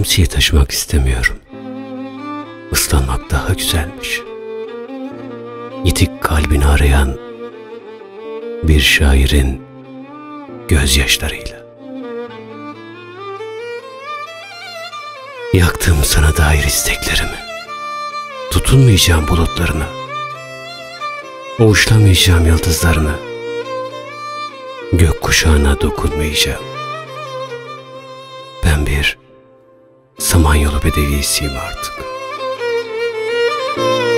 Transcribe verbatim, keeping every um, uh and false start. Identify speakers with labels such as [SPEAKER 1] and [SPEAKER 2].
[SPEAKER 1] şemsiye taşımak istemiyorum. Islanmak daha güzelmiş. Yitik kalbini arayan bir şairin gözyaşlarıyla. Yaktım sana dair isteklerimi. Tutunmayacağım bulutlarına. Ovuşlamayacağım yıldızlarına. Gökkuşağına dokunmayacağım. Ben bir Samanyolu bedevisiyim artık.